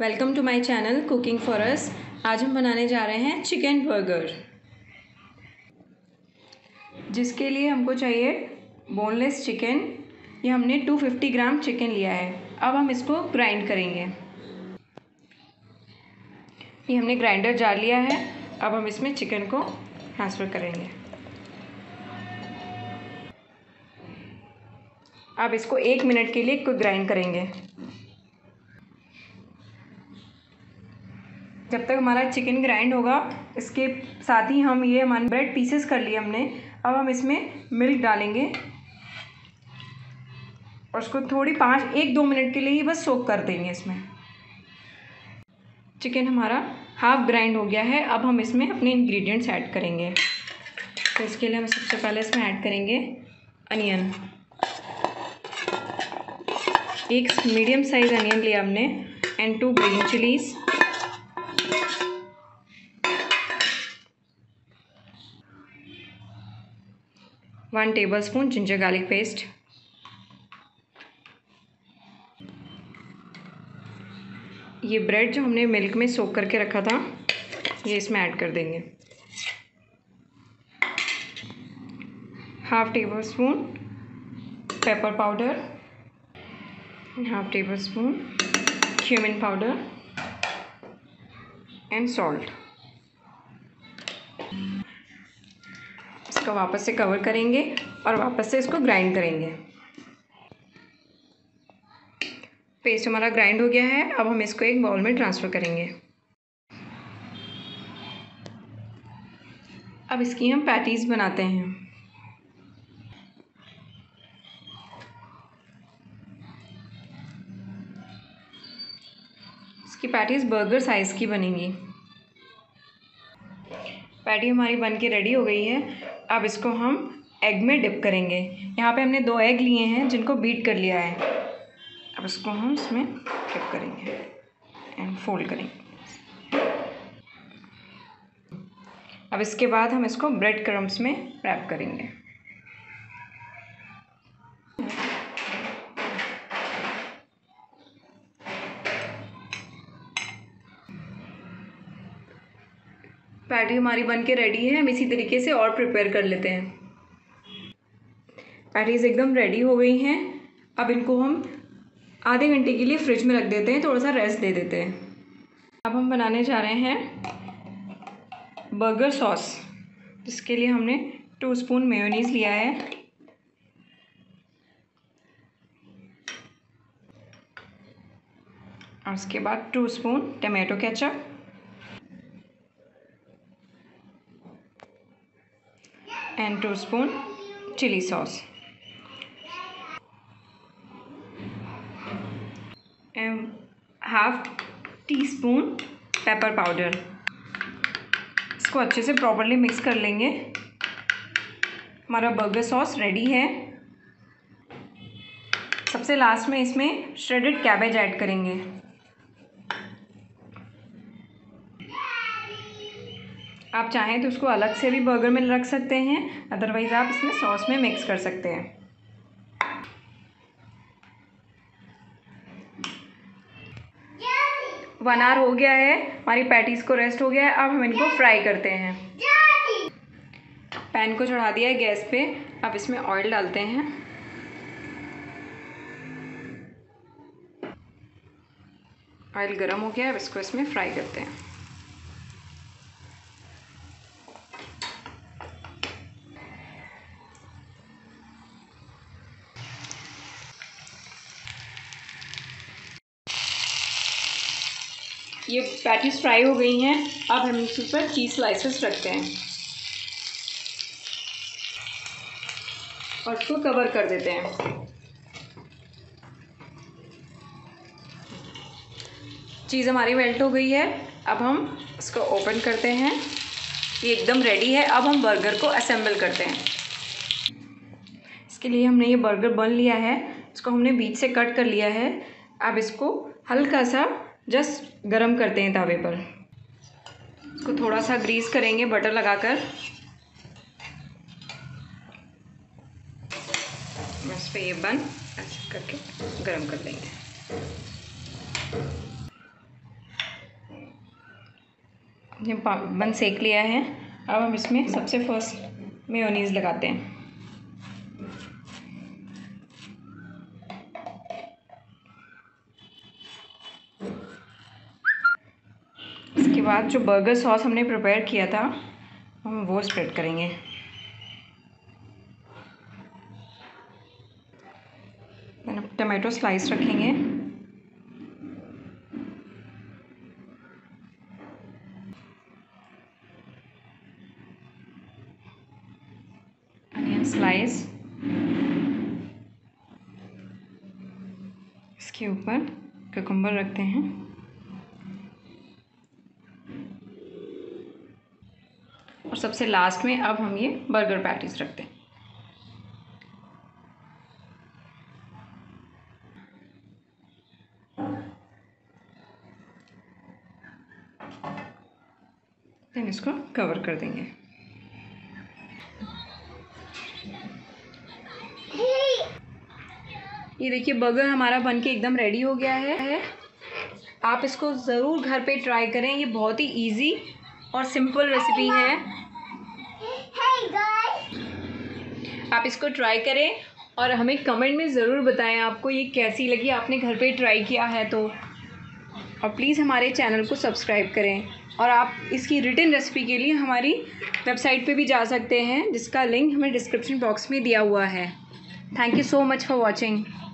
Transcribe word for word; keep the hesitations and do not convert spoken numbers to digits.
Welcome to my channel cooking for us. आज हम बनाने जा रहे हैं चिकन बर्गर, जिसके लिए हमको चाहिए बोनलेस चिकन। ये हमने दो सौ पचास ग्राम चिकन लिया है। अब हम इसको ग्राइंड करेंगे। ये हमने ग्राइंडर जार लिया है। अब हम इसमें चिकन को ट्रांसफ़र करेंगे। अब इसको एक मिनट के लिए ग्राइंड करेंगे। जब तक हमारा चिकन ग्राइंड होगा, इसके साथ ही हम ये हमारे ब्रेड पीसेस कर लिए हमने। अब हम इसमें मिल्क डालेंगे और उसको थोड़ी पाँच एक दो मिनट के लिए ही बस सोक कर देंगे इसमें। चिकन हमारा हाफ ग्राइंड हो गया है। अब हम इसमें अपने इंग्रेडिएंट्स ऐड करेंगे। तो इसके लिए हम सबसे पहले इसमें ऐड करेंगे अनियन। एक मीडियम साइज़ अनियन लिया हमने and two green chillies, one tablespoon ginger garlic paste, ये ब्रेड जो हमने मिल्क में सोक करके रखा था ये इसमें ऐड कर देंगे। Half tablespoon pepper powder, half tablespoon cumin powder and salt. इसको वापस से कवर करेंगे और वापस से इसको ग्राइंड करेंगे। पेस्ट हमारा ग्राइंड हो गया है। अब हम इसको एक बाउल में ट्रांसफ़र करेंगे। अब इसकी हम पैटीज़ बनाते हैं। इसकी पैटीज़ बर्गर साइज़ की बनेंगी। पैटी हमारी बन के रेडी हो गई है। अब इसको हम एग में डिप करेंगे। यहाँ पे हमने दो एग लिए हैं जिनको बीट कर लिया है। अब इसको हम इसमें डिप करेंगे एंड फोल्ड करेंगे। अब इसके बाद हम इसको ब्रेड क्रम्स में रैप करेंगे। पैटी हमारी बन के रेडी है। हम इसी तरीके से और प्रिपेयर कर लेते हैं। पैटीज़ एकदम रेडी हो गई हैं। अब इनको हम आधे घंटे के लिए फ्रिज में रख देते हैं, थोड़ा सा रेस्ट दे देते हैं। अब हम बनाने जा रहे हैं बर्गर सॉस, जिसके लिए हमने टू स्पून मेयोनीज़ लिया है, और उसके बाद two spoon tomato ketchup and two spoon chilli sauce and half teaspoon pepper powder. इसको अच्छे से प्रॉपर्ली मिक्स कर लेंगे। हमारा बर्गर सॉस रेडी है। सबसे लास्ट में इसमें श्रेडेड कैबेज ऐड करेंगे। आप चाहें तो उसको अलग से भी बर्गर में रख सकते हैं, अदरवाइज़ आप इसमें सॉस में मिक्स कर सकते हैं। वन आवर हो गया है, हमारी पैटीज़ को रेस्ट हो गया है। अब हम इनको फ्राई करते हैं। पैन को चढ़ा दिया है गैस पे। अब इसमें ऑयल डालते हैं। ऑयल गर्म हो गया है। अब इसको इसमें फ्राई करते हैं। ये पैटीज़ फ्राई हो गई हैं। अब हम इसके ऊपर चीज़ स्लाइसेस रखते हैं और इसको कवर कर देते हैं। चीज़ हमारी मेल्ट हो गई है। अब हम इसको ओपन करते हैं। ये एकदम रेडी है। अब हम बर्गर को असेंबल करते हैं। इसके लिए हमने ये बर्गर बन लिया है, इसको हमने बीच से कट कर लिया है। अब इसको हल्का सा जस्ट गरम करते हैं तवे पर। इसको थोड़ा सा ग्रीस करेंगे बटर लगाकर। बस पे ये बन ऐसे करके गरम कर लेंगे। ये बन सेक लिया है। अब हम इसमें सबसे फर्स्ट मेयोनीज़ लगाते हैं। इसके बाद जो बर्गर सॉस हमने प्रिपेयर किया था हम वो स्प्रेड करेंगे। टमाटो स्लाइस रखेंगे। अनियन स्लाइस इसके ऊपर कुकुम्बर रखते हैं। और सबसे लास्ट में अब हम ये बर्गर पैटीज रखते हैं। देन इसको कवर कर देंगे। ये देखिए बर्गर हमारा बनके एकदम रेडी हो गया है। आप इसको ज़रूर घर पे ट्राई करें। ये बहुत ही इजी और सिंपल रेसिपी है। आप इसको ट्राई करें और हमें कमेंट में ज़रूर बताएं आपको ये कैसी लगी, आपने घर पे ट्राई किया है तो। और प्लीज़ हमारे चैनल को सब्सक्राइब करें। और आप इसकी रिटन रेसिपी के लिए हमारी वेबसाइट पे भी जा सकते हैं, जिसका लिंक हमें डिस्क्रिप्शन बॉक्स में दिया हुआ है। Thank you so much for watching.